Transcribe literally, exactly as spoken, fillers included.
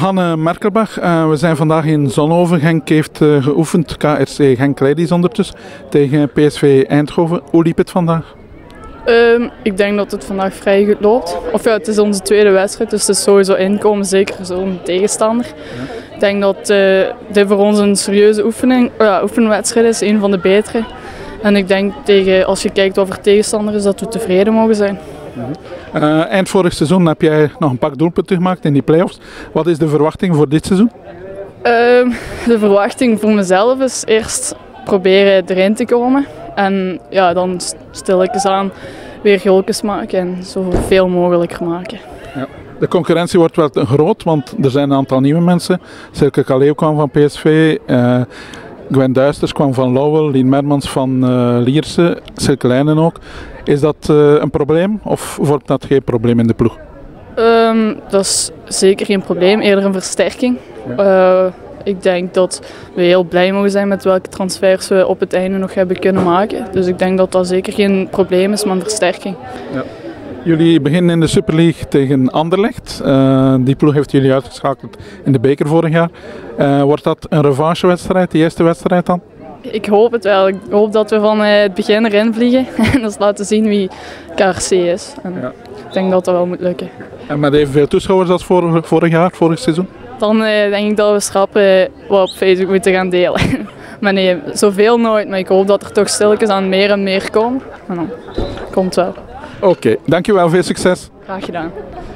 Hanne Merkelbach, uh, we zijn vandaag in Zonhoven. Genk heeft uh, geoefend, K R C Genk Ladies ondertussen, tegen P S V Eindhoven. Hoe liep het vandaag? Um, ik denk dat het vandaag vrij goed loopt. Of ja, het is onze tweede wedstrijd, dus het is sowieso inkomen, zeker zo'n tegenstander. Ja. Ik denk dat uh, dit voor ons een serieuze oefening, uh, ja, oefenwedstrijd is, een van de betere. En ik denk, tegen, als je kijkt wat voor tegenstander is, dat we tevreden mogen zijn. Uh, eind vorig seizoen heb jij nog een pak doelpunten gemaakt in die play-offs. Wat is de verwachting voor dit seizoen? Uh, de verwachting voor mezelf is eerst proberen erin te komen. En ja, dan stilletjes aan weer goaltjes maken en zoveel mogelijk maken. Ja. De concurrentie wordt wel groot, want er zijn een aantal nieuwe mensen. Silke Kaleo kwam van P S V. Uh, Gwen Duisters kwam van Lowell, Lien Mermans van uh, Lierse, Silke Lijnen ook. Is dat uh, een probleem of wordt dat geen probleem in de ploeg? Um, dat is zeker geen probleem, eerder een versterking. Ja. Uh, ik denk dat we heel blij mogen zijn met welke transfers we op het einde nog hebben kunnen maken. Dus ik denk dat dat zeker geen probleem is, maar een versterking. Ja. Jullie beginnen in de Super League tegen Anderlecht. Uh, die ploeg heeft jullie uitgeschakeld in de beker vorig jaar. Uh, wordt dat een revanchewedstrijd, die eerste wedstrijd dan? Ik hoop het wel. Ik hoop dat we van uh, het begin erin vliegen en dus laten zien wie K R C is. En ja. Ik denk dat dat wel moet lukken. En met evenveel toeschouwers als vorig, vorig jaar, vorig seizoen? Dan uh, denk ik dat we schrappen uh, wat op Facebook moeten gaan delen. Maar nee, zoveel nooit. Maar ik hoop dat er toch stilletjes aan meer en meer komen. En dan komt het wel. Oké, okay, dankjewel. Veel succes. Graag gedaan.